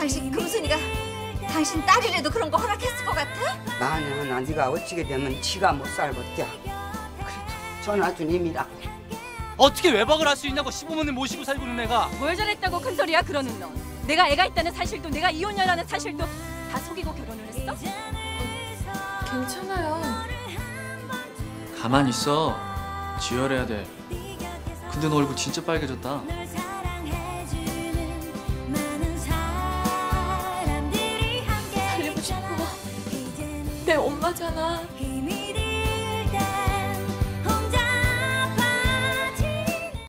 당신 금순이가 당신 딸이라도 그런 거 허락했을 것 같아? 만약에 네가 어찌게 되면 지가 못 살겠대. 그래도 전화주님이라고. 어떻게 외박을 할 수 있냐고 시부모님 모시고 살고 있는 애가. 뭘 잘했다고 큰 소리야 그러는 너. 내가 애가 있다는 사실도 내가 이혼녀라는 사실도 다 속이고 결혼을 했어? 괜찮아요. 가만히 있어. 지혈해야 돼. 근데 너 얼굴 진짜 빨개졌다. 살리고 싶어. 내 엄마잖아.